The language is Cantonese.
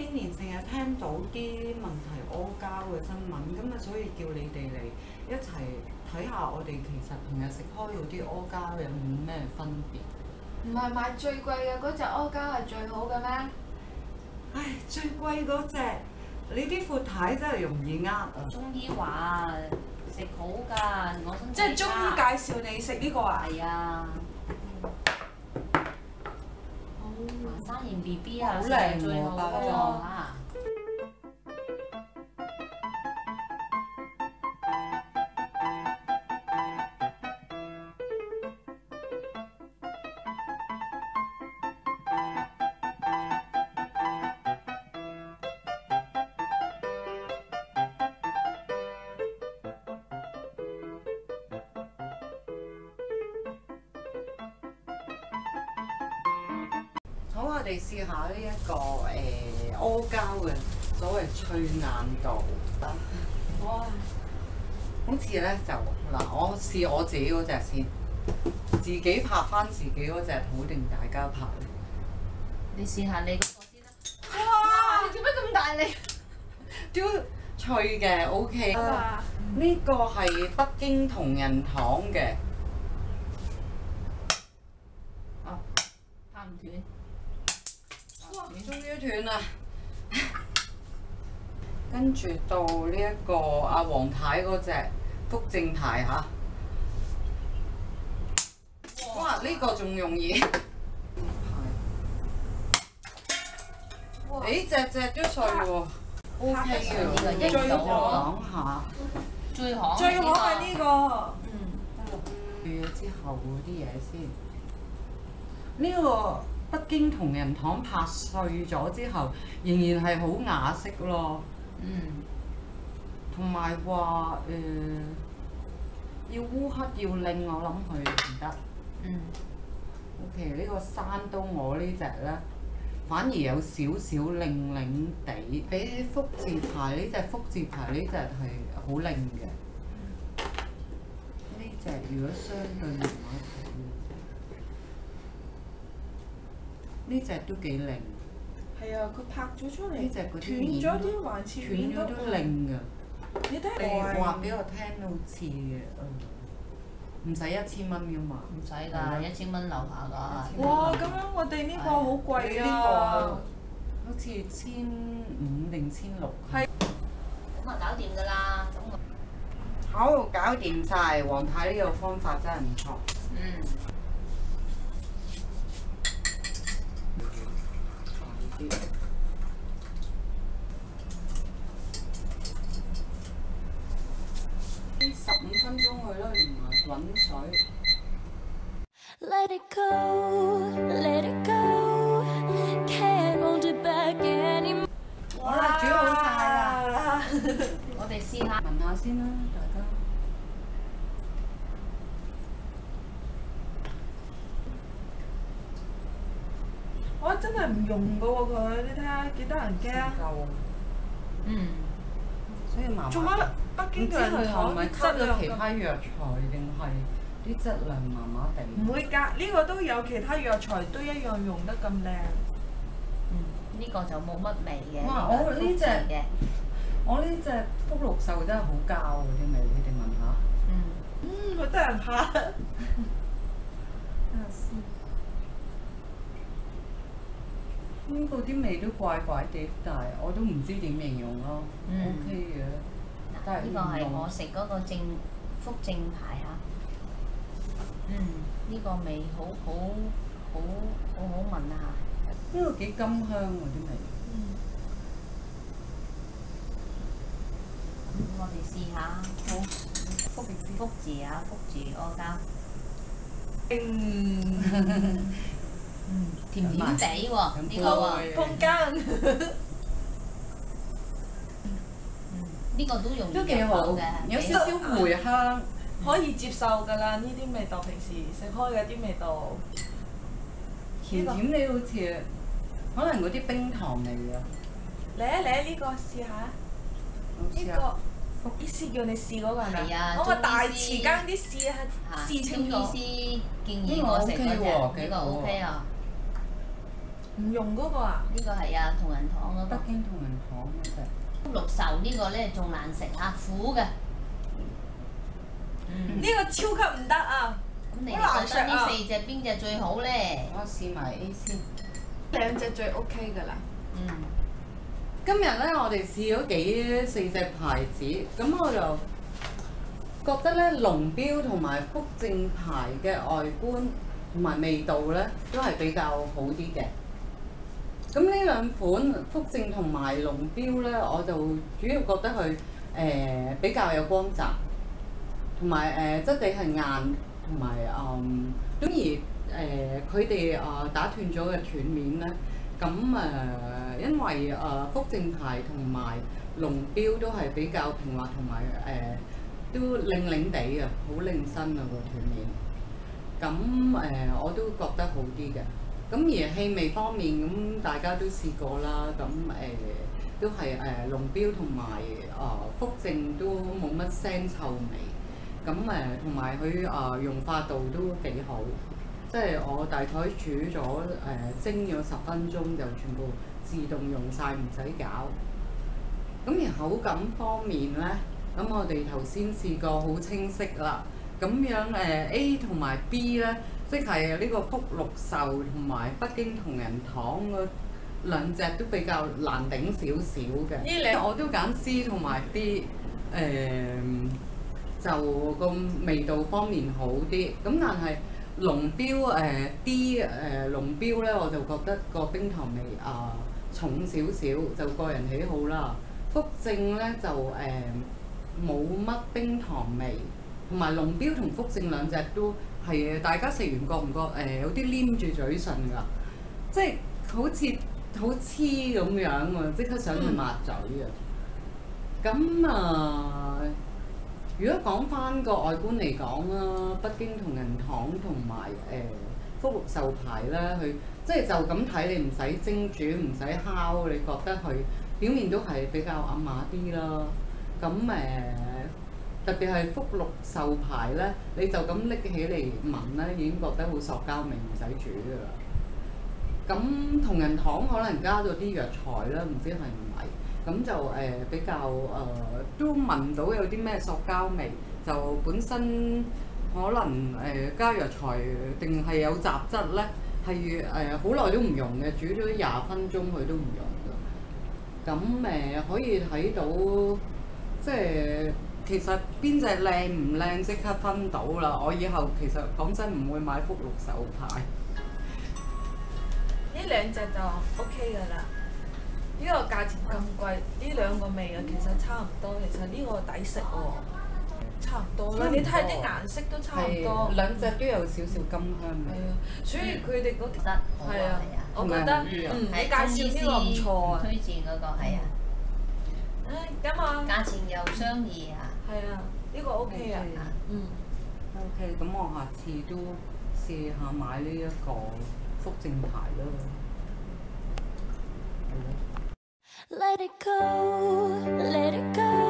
幾年成日聽到啲問題阿膠嘅新聞，咁啊所以叫你哋嚟一齊睇下我哋其實平日食開嗰啲阿膠有冇咩分別？ 唔係買最貴嘅嗰隻阿膠係最好嘅咩？ 唉，最貴嗰隻，你啲闊太真係容易呃啊！ 中醫話食好㗎，我身體即係中醫介紹你食呢個啊？ 係啊。生完 B B 啊， 好靚最好包裝啊！ 好，我哋試下呢一個阿膠嘅所謂脆硬度。哇！好似咧就嗱，我試我自己嗰隻先，自己拍翻自己嗰隻好定大家拍咧？ 你試下你嗰個先啦。 哇！你做咩咁大力？ 都脆嘅 ，OK。呢個係北京同仁堂嘅。 哦，拍唔斷。 哇！終於斷啦！跟住到呢一個阿黃太嗰隻福正牌嚇。哇！呢個仲容易。誒，隻都碎喎。O K 嘅， 呢個最認到講下。 最好最好係呢個。 去咗之後嗰啲嘢先。呢個北京同仁堂拍碎咗之後，仍然係好雅式咯。同埋話要烏黑要靚，我諗佢唔得。O.K. 呢個山東我呢只咧，反而有少少靚靚地，比起福字牌呢只福字牌呢只係好靚嘅。呢只如果相對麻麻地，呢只都幾靚。 係啊，佢拍咗出嚟， 呢隻嗰啲斷咗啲橫切面斷咗都靚㗎。 你睇下你話俾我聽好似嘅，唔使1000蚊㗎嘛。 唔使㗎，1000蚊樓下㗎。 哇！咁樣我哋呢個好貴啊！ 好似1500定1600。 係。 咁啊，搞掂㗎啦。咁我好，搞掂晒。黃太呢個方法真係唔錯。15分鐘去咯，連埋滾水。 Let it go, let it go, can't hold it back anymore. 好啦，煮好晒啦。 我哋試下。 聞下先啦，大家。 哇！真係唔溶㗎喎佢，你睇下幾得人驚。 所以麻麻。 做乜北京嘅人係咪質量溝咗其他藥材定係啲質量麻麻地？ 唔會㗎，呢個都有其他藥材都一樣用得咁靚。 呢個就冇乜味嘅。 哇！我呢隻我呢隻福祿壽真係好膠嗰啲味，你哋聞下。 好得人怕。 呢個啲味都怪怪地，但係我都唔知點形容咯。O K 嘅，但係呢個係我食嗰個福正牌嚇。呢個味好聞啊！ 呢個幾甘香喎啲味。 我哋試下。好。福字啊，福字阿膠。甜甜地喎，呢個喎。 碰筋。 呢個都容易都幾好嘅， 有少少梅香。 可以接受㗎啦，呢啲味道平時食開嘅啲味道。 甜甜地好似，可能嗰啲冰糖味啊。 嚟啊嚟啊！呢個試下。呢個醫師叫你試嗰個係咪？ 係啊。 我個大匙羹啲試下試清楚。 中醫師建議我食嗰隻，呢個 OK 啊。 唔用嗰個啊？ 呢個係啊，同仁堂嗰個。 北京同仁堂嗰隻。 福祿壽呢個咧仲難食嚇，苦嘅。 呢個超級唔得啊！ 咁你哋覺得呢4隻邊隻最好咧？ 我試埋 A 先。 兩隻最 OK 㗎啦。 今日咧，我哋試咗4隻牌子，咁我就覺得咧，龍標同埋福正牌嘅外觀同埋味道咧，都係比較好啲嘅。咁呢兩款福正同埋龍標咧，我就主要覺得佢比較有光澤，同埋質地係硬，同埋咁而佢哋打斷咗嘅斷面咧，咁因為福正牌同埋龍標都係比較平滑，同埋都擰擰地嘅，好擰身啊個斷面。咁我都覺得好啲嘅。咁而氣味方面，咁大家都試過啦。咁都係龍標同埋福正都冇乜腥臭味。咁同埋佢溶化度都幾好，即係我大概煮咗蒸咗10分鐘就全部自動溶晒，唔使攪。咁而口感方面咧，咁我哋頭先試過好清晰啦。咁樣A 同埋 B 咧，即係呢個福祿壽同埋北京同仁堂嗰兩隻都比較難頂少少嘅。 呢兩我都揀 C 同埋 D， 就個味道方面好啲。咁但係龍標D 龍標咧，我就覺得個冰糖味重少少，就個人喜好啦。福正咧就冇乜冰糖味。同埋龍標同福正兩隻都係大家食完覺唔覺有啲黏住嘴唇㗎，即係好似好黐咁樣喎，即刻想去抹嘴啊！咁如果講翻個外觀嚟講啦，北京同仁堂同埋福祿壽牌咧，佢即係就咁睇，你唔使蒸煮，唔使烤，你覺得佢表面都係比較暗啞啲啦。咁特別係福祿壽牌咧，你就咁拎起嚟聞咧，已經覺得好塑膠味，唔使煮㗎啦。咁同仁堂可能加咗啲藥材啦，唔知係唔係？咁就比較都聞到有啲咩塑膠味，就本身可能加藥材定係有雜質咧，係好耐都唔用嘅，煮咗20分鐘佢都唔用㗎。咁可以睇到即係。其實邊隻靚唔靚即刻分到啦！我以後其實講真唔會買福祿壽牌。 呢兩隻就 OK 㗎啦。呢個價錢咁貴，呢兩個味啊其實差唔多。其實呢個抵食喎，差唔多啦。你睇下啲顏色都差唔多。 兩隻都有少少金香味。 係啊，所以佢哋嗰得係啊，我覺得你介紹呢個唔錯啊。 推薦嗰個係啊。 咁啊。 價錢又相宜啊。 係啊，呢個 OK 啊。 OK，咁我下次都試下買呢一個福正牌咯。 Let it go, let it go.